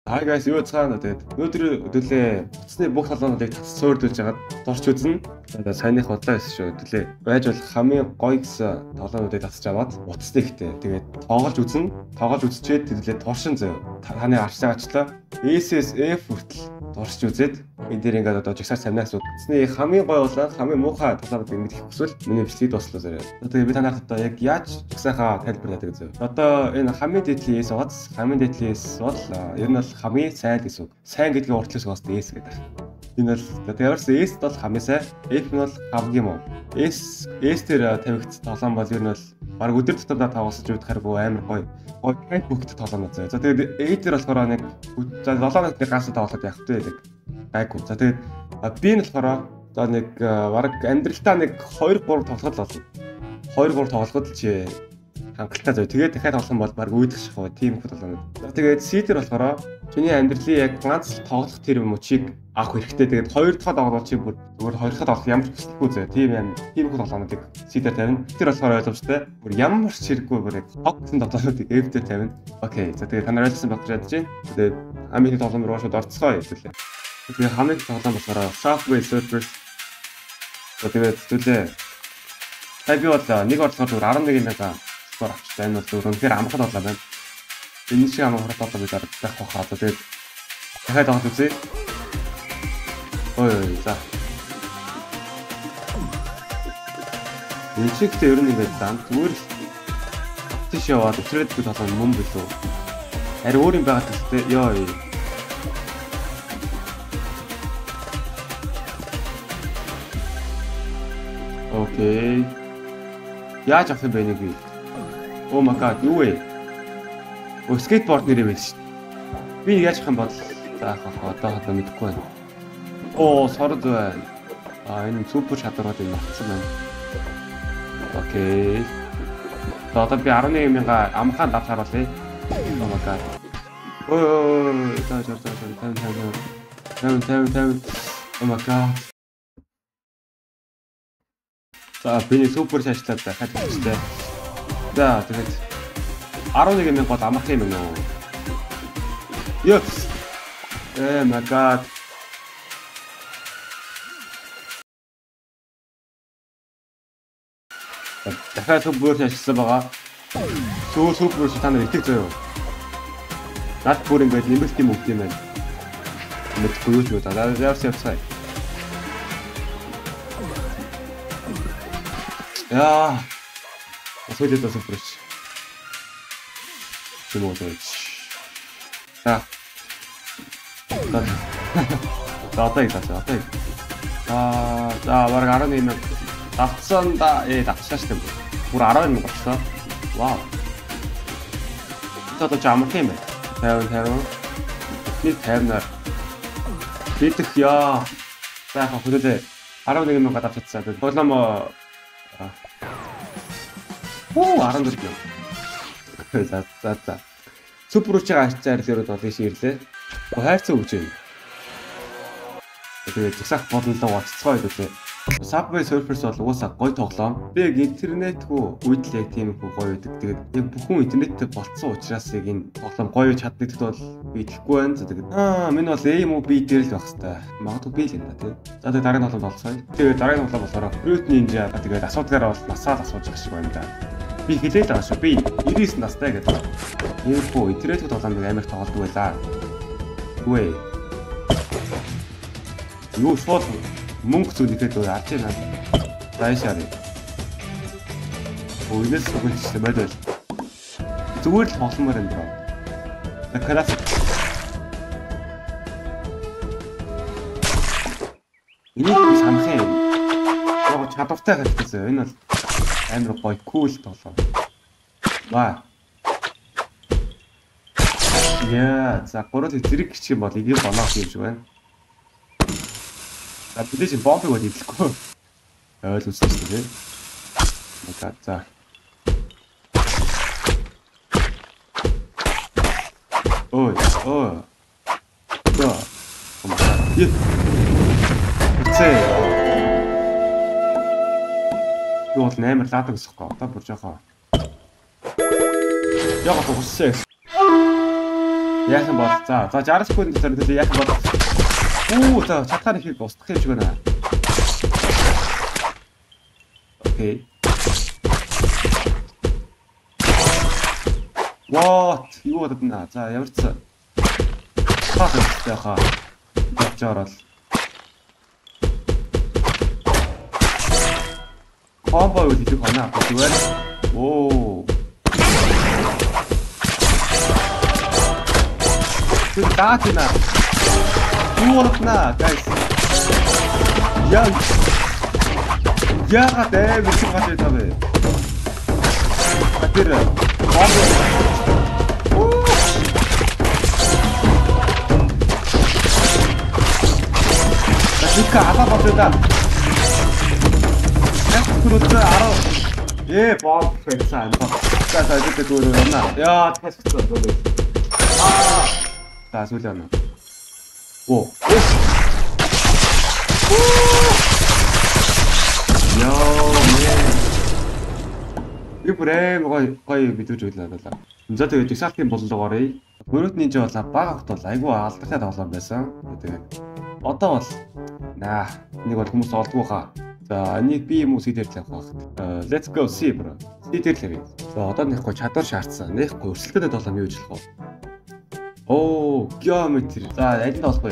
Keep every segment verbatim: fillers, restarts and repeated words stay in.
Hi guys, юу цаана тэгээд өнөөдөр өдөлөө утасны бүх толгоонуудыг суурдуулж хагаад дорч үзнэ. Тэгээд саяных бодлоо байсан шүү. Өдөлөө байж болох хамгийн гоё гэсэн толгоонуудыг татчих аваад утасны ихтэй. Тэгээд тоглож үзнэ. Тоглож үзчихэд өдөлөө туршин зөө. Таны арч байгаачлаа. эс эс эф хүртэл туршиж үзээд энэ дээр ингээд одоо жигсаар самнаас утасны хамгийн гоё болоо хамгийн муухай толгоонуудыг мэдэх хүсвэл миний бичлэгийг дуслаа зэрэг. Тэгээд би танарт одоо яг яаж жигсаахаа тайлбар яадаг зөө. Одоо энэ хамгийн дээдлийн эс угац хамгийн дээдлийн эс бол ер нь бол хамгийн сайн гэсэн үг. Сайн гэдгийг уртлаас бас эс гэдэг. Энэ бол тэрс эс бол хамгийн сайн, эф нь бол хамгийн муу. эс эс дээр тавигдсан тоглоом бол ер нь бол баг өдөр тутамдаа тоглож үүдхэргүй амар гоё. Гоё тайп бүгд тоглоомод заяа. За тэгээд A дээр болохоор нэг за седем минутны ганц тоглоод явах гэдэг. Гайгүй. За тэгээд би нь болохоор за нэг баг амьдралтаа нэг хоёр гурав тоглоход л болно. хоёр гурав тоглоход л чи хангалттай зөө. Тэгээд дахиад тоглох юм бол баг үүдэх шахав. Тим их тоглоно. За тэгээд C дээр болохоор чиний амьдралын яг ганц тоглох тэр мөчийг авах хэрэгтэй. Тэгээд хоёр дахь тоглолт чи бүр зүгээр хоёр дахь тоглох ямар ч хүсэлгүй зөө. Тим юм тим их тоглоомыг C дээр тавина. Тэр болохоор ойлгомжтой. Бүр ямар ч хэрэггүй бүр яг хог гэсэн тоглоомыг F дээр тавина. Окей. За тэгээд та нар ойлгосон байх гэж бодож байна. Тэгээд хамгийн тоглоом руу шууд орцгоё хэлээ. Тэгээд хамгийн тоглоом болохоор Subway Surfers. Тэгээд төлөө та би бол нэг орлогоор зүгээр арван нэг мянга скор авчихсан. Энэ бол зөвхөн үнэхээр амархан тоглоом байна. Энэ шиг амархан тоглоом бид аргатай хахаа. Тэгээд дахиад тоглох үзье. Ой за. Энэ чигтээ ер нь ингээд дан зүгээр л тийш яваад өчрөөдгүй тоглоом мөн билүү. Ари өөр юм байгаа гэхдээ ёо. Окей. Яаж авах юм бэ нэг би? Oh my god, юу вэ? Оо скейтборд нэрээ байсан шүү. Би яаж авах юм бол заах одоо одоо мэдэхгүй байна. Оо сорд байна. А энэ супер чадварууд юм авсан байна. Окей. Одоо би арван нэг мянга амхан давхаар болъё. Oh my god. Оо за за за тань тань тань тань. Oh my god. За би супер шашлаад дахиад хийжтэй. За тэгээд арван нэг мянга гол амарх юм нөө. Ёс. Oh my god. дахиад супер шашлсан байгаа. Сүүл супер та нар итгэж заяа. Над бүр ингээд нэмэлт юм өгд юм байна. Мэдхгүй юу ч удаа. Яарс явцгаая. Яа. Освойтод супер. Чимоодооч. За. За одоо их тасаа. Одоо. Аа, за баг арван нэг давцсан да ээ давцсан шүү дээ. Бүр арван нэг болчихсон. Вау. Одоо ч амар тийм ээ. тавин тавин. Нэг тавинаар. Бидэх яа. За яг хөдөлөө арван нэг мянга давцсан. Тоглоом оо арван дөрөв юм. За за за. Супер үчиг хайрцаар л өрөөд болыг ширлээ. Хайрцаг үуч юм. Тэгээд жигсаах бодлоо гоццгоо хэлээ. Subway Surfers бол уусаа гоё тоглоом. Би яг интернетгүй үед л яг тийм их гоё байдаг. Тэгээд яг бүхэн интернеттэй болцсон учраас яг энэ тоглоом гоё чаддаг бол би итгэхгүй байна. Тэгээд аа минь бол A M O B дээр л байх хэвээр. Магадгүй би л юм да тий. За тэгээд дараагийн тоглоом болцгоё. Тэгээд дараагийн тоглоом болохоор Fruit Ninja тэгээд асуудлаараа бол насаад асууж байгаа шиг байна да. Би хэлээд байгаа шүү. Би девяносто настай гэдэг. Энэ хөө интернетгүй тоглоомыг амар тоглодог байлаа. Үгүй. Юу шууд мөнгө зүлэхэд өөр арч яана. Байшаа. Өөнөөс өгөөчтэй байдаг. Зүгээр л тогломоор юм даа. Такарас. Энэ санах юм. Яг чадвартай хэлсэн. Энэ бол амар гоё кул тоглоом. Ваа. Яа, за гурав зэрэг гिच юм бол ийм боноох юм шиг байна. За бид чинь бомбыг бол идэхгүй. Ойл үзсэн шүү дээ. Окей, за. Ой, ой. За. Е. Цээ. Юу бол наймар лаадаг гэсэхгүй. Одоо бүр жоохоо. Яг хуссан. Яахан бол за за sixty секунд дотор төлөө яахан бол. Оо за чатхаар их устгах юм шиг байна. Окей. What? Юу бодод наа. За ямар ч хаа хэрэгтэй хаа. Жаарал. Комбо юу гэдэг ханаа зүгээр. Оо. Тэг таатна. Юу болтна, guys. Яа. Яагаад ээ биш гал энэ бэ? Тэр комбо. Тэка алаа болоо. Түрүүтэй арав. Ээ боо фэнсэн. За за гэдэг дөрөв байна. Яа тасчихсан дөрөв. Аа. За сүлээ байна. Оо. Яа мэн. Ибрэм гой гой бидүүж үлээ байна. За тэгээд жигсаалтын боллогоорой. Бүрөт нинжа бол бага хот бол айгүй алдахад болон байсан. Тэгээд одоо бол наа нэг бол хүмүүс олдгоо хаа. За нэг би юм уу сидэр л авах. Let's go see bro. Сидэр л авъя. За одоо нэхгүй чадвар шаардсан. Нэхгүй өрсөлдөөд болом юу ижлэх вэ? Оо, геометри. За аль нь болохгүй.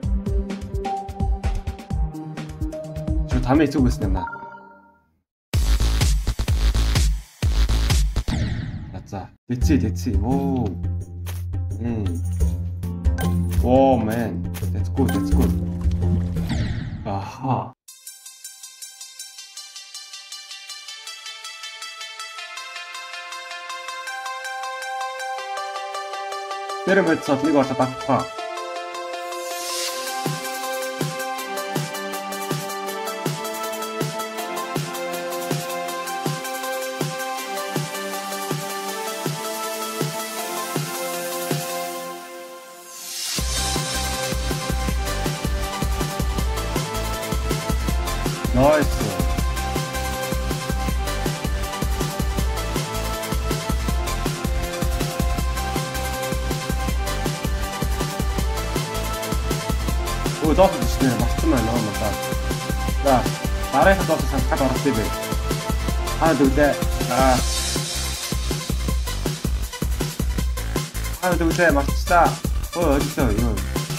Чи тамийн зүг гэсэн юм аа. За, let's see, let's see. Оо. Мм. Oh man. Let's go, let's go. Аха. Тэр мэд содлыг олоо багтгаа. Nice. Ой, дооход ч нэр багцсан байна аа маа. За, дараагийн дооход санахад орох юм бэ. Аа дүгдээ. Аа. Аа дүгдээ марцлаа. Ой, өдөө юу.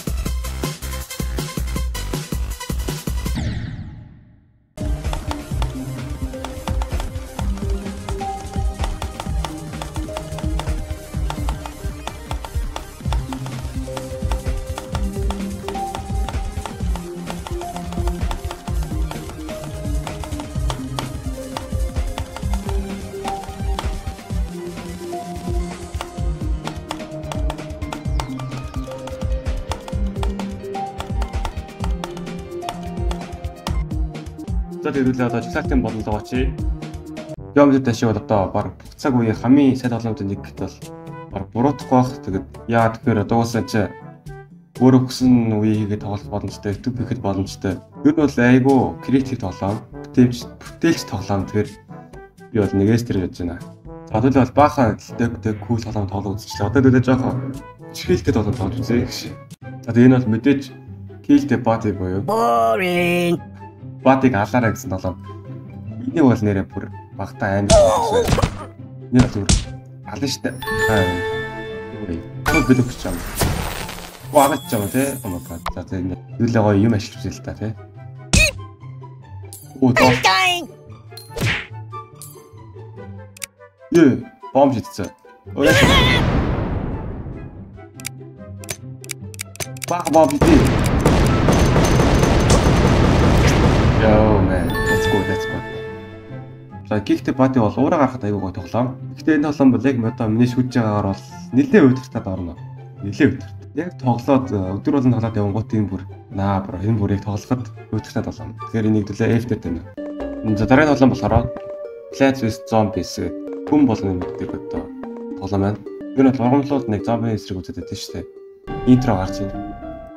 За тэгээд одоо жигсаалтын бололцоо очие. Геометри дэшээ бол одоо баг цаг үеийн хамгийн сайн тоглоомуудын нэг гэтэл баг буруутахгүй бах. Тэгээд яа тэгэхээр дуусаа чи өөрөө хүсэн үе хийгээд тоглох боломжтой, YouTube хийхэд боломжтой. Ер нь бол айгүй креатив тоглоом, бүтээлч бүтээлч тоглоом. Тэгэхээр би бол нэгээс тэр яаж байна. За тэгвэл бол баахан дэг дэг кул тоглоом тоглож үзчихлээ. Одоо тэгвэл жоохон чихэлтэй тоглоом тоглож үзье гэж. За тэгээд энэ бол мэдээж килтэй бати буюу. Boring. Батыг алаарай гэсэн тоглоом. Энийг бол нэрээ бүр багтаа амар гэсэн. Нэр зүр алан штэ. Аа. Юу бид өгч чам. Гуагч чам те. Амгаа. За тийм зүйлээ гоё юм ашиглаж үзээ л та те. Оо тоо. Ээ, бомб шидсэн. Ой. Баг бомб ди. Yo man, let's go, let's go. За гихтэй бати бол уураа гарахад аягүй гой тоглоом. Гэхдээ энэ тоглоом бол яг одоо миний шүдж байгаагаар бол нэлээд өдөртөд орно. Нэлээд өдөрт. Яг тоглоод өдөр болон тоглоод явангуут энэ бүр наа бро энэ бүрийг тоглоход өдөртөд болгоно. Тэгэхээр энийг төлөө F-тэй тань. За дараагийн тоглоом болохоор Plants with Zombies гэдэг хүн болгоны мэддэг одоо тоглоом байна. Энэ бол ургамлууд нэг зомби эсрэг үзээд байдаг шүү дээ. Интро гарч байна.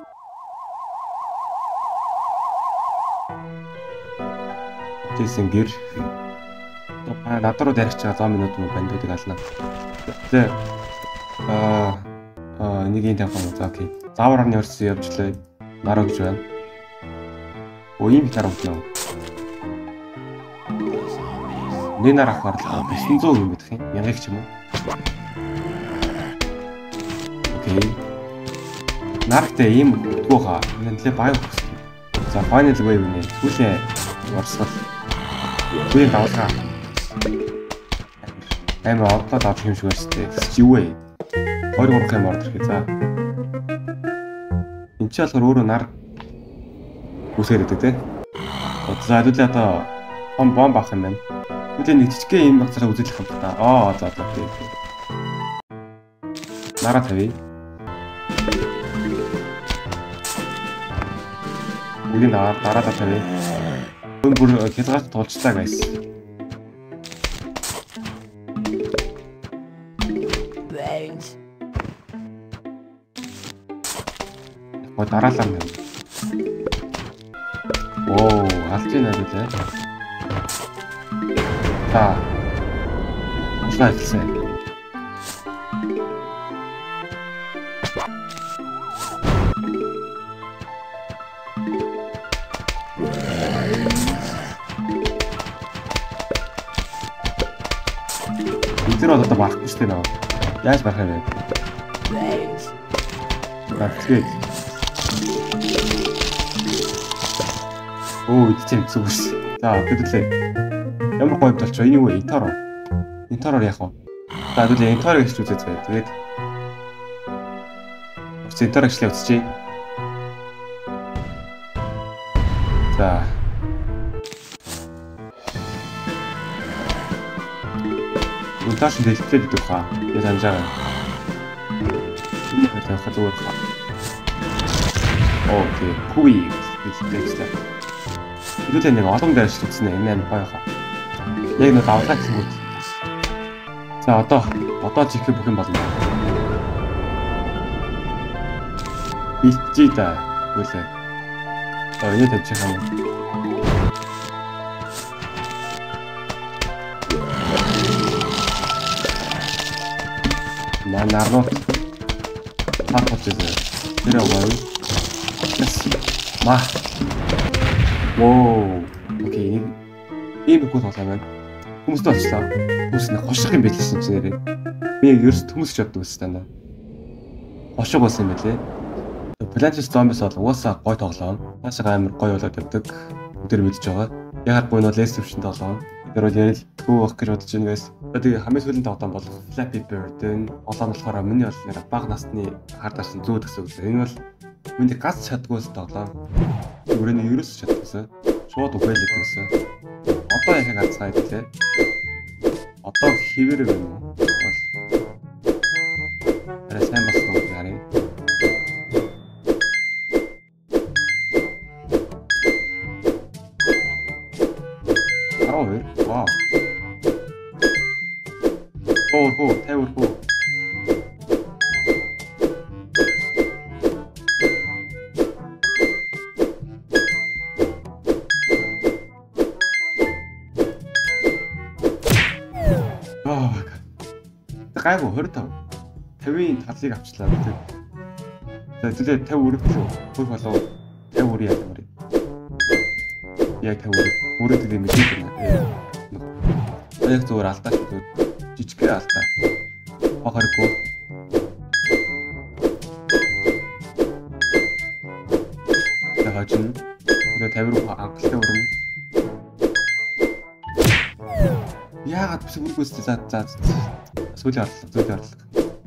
Тэсэн гэр аа надруу дарих чага зам минут мөн бандуудыг ална. Тэгээ аа аа энийг ийм тавих юм. За окей. Заавар орны өрсөн явжлаа. Нараа гэж байна. Оо ийм тарах юм. Нэг нар авахар бесцэн зуун юм гэдэг юм. Янгач ч юм уу. Окей. Нартай ийм гуйгаа. Энэ нэлээ баян хөсөл. За final wave нэ. Сүүлийн орсгол. Сүүлийн давлгаа. Амар одоо давж юм шиг байна. Юу вэ? Хоёр гурав юм ордох гэх. За. Энд чи болохоор өөрөө нар үсгээд байдаг те. За хэдүүлээ одоо бом бом бах юм байна. Хэдүүлээ нэг жижигхэн юм багцаараа үзүүлэх юм байна. Аа за за тийм. Нараа тавь. Үгийн дараа дараа тавь. Өн бүр хязгаарт тулцлаа guys. Оо дараалал юм. Оо, алж ийн аа. За. Ушлаа хэлсэн. Тэр одоо барахгүй шүү дээ нөө. Яаж барах юм бэ? Барчих. Оо, идчихэм зүгс. За, хэдүүлээ. Ямар гоё болчих вэ? Энэ юу вэ? Интаро. Интароор яах вэ? За, хэдүүлээ интарыг хийж үзээд бай. Тэгээд Ус интарыг хийлээ үзчихье. За. Унтааш дэлгэхэд идэх хаа. Яг амжаа. Энэ хэвээр хадуур хаа. Окей. Хүй. Дэлгэхэд. Хэдүүлээ нэг олон дээр ч үзсэн энэ амар гоё хаа. Яг нэг давлаа гэсэн үг. За одоо одоо жихэн бүх юм болно. Битжи да. Үлээ. Аа энэ тавьчих юм. Манарно. Хапчих. Тэр аваа. Ма. Воо. Окей. Ийм их болох юм байна. Хүмүүстээ олчлаа. Хүмүүс нэг хоших юм байлсэн чи нэрээ. Би ерөөс хүмүүс ч боддог байсан даа. Хошиг болсон юм байлээ. Plantis Zombies бол угаасаа гой тоглоом. Цаашаа амар гой болоод явдаг. Өдөр мэдж байгаа. Яг гоо нь бол Evolution тоглоом. Тэр бол ярилгүй байх гэж бодож байна guys. Тэгээ хамгийн сүүлийн тоглоом бол Flappy Bird. Олоо болохоор миний бол нэр бага насны хар дарсан зүүд гэсэн үг. Энэ бол миний гац чаддгүйс тоглоом. Өөрөний ерөөс чаддгүйсэн. Шууд үхэлээд гэсэн. Одоо яг ганцхан хэлээ. Одоо хിവэр байна уу? Арай сайн болсон уу яарэ? Араа вэ? Вау. Оо хоо, тавир хоо. Гайгүй двадцать тавь. тавийн талыг авчлаа. За тэгээ тавь өрөг лөө. Хөх болов тавь өрөө яа юм. Яг тавь өрөг. Өрөөд гэдэг юм шиг байна. Яг зүгээр алдаа шүү. Жижигхэн алдаа. Хохоргүй. Тэгээд чинь тэгээ тавь руу анхлаа өрнө. Яагаад биш үргөөс за за сүүлийн орлого сүүлийн орлого.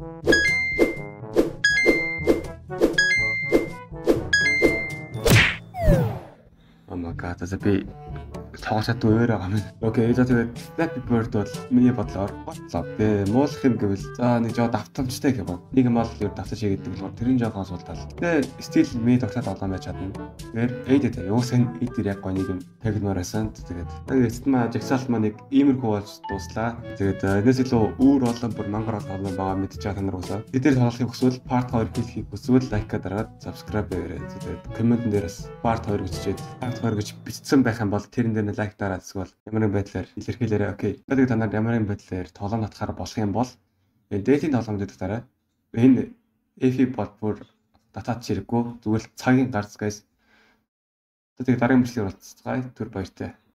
Oh my god, за би тоглоход өөр байгаа юм. Окей, за тэгээд Flappy Bird бол миний бодлоор гоцлоо. Тэгээ муулах юм гэвэл за нэг жоо давтамжтай гэх юм. Нэг юм бол ер давтаж хийгээд болохоор тэрийн жоохон суултал. Тэгээ стил ми тогтоод олон байж чадна. Тэгэхээр эйдэт юусэн эдэр яг гоё нэг юм тагнаар байсан. Тэгээд тэгээд эцэстмаа жагсаалт маа нэг иймэрхүү болж дуслаа. Тэгээд энэс илүү өөр олон бүр мангар олон байгаа мэдчихэж байгаа та нар усаа. Эдгээр тоглохыг хүсвэл part хоёр хийхийг хүсвэл лайк дараад subscribeээрэй. Тэгээд коммент дээрээс part хоёр бичээд part хоёр гэж бичсэн байх юм бол тэрэн дээр лайк дараад эсвэл ямар нэгэн байдлаар илэрхийлээрэй. Окей. Тэгээд та нар ямар нэгэн байдлаар тоглоом татахаар болох юм бол энэ дээдийн тоглоомд дээр дараа энэ Эфи бол бүр татаад чирэггүй. Зүгээр л цагийн гарц guys. Тэгээ дараагийн бичлэгээр уулзцгаая. Түр баяртай.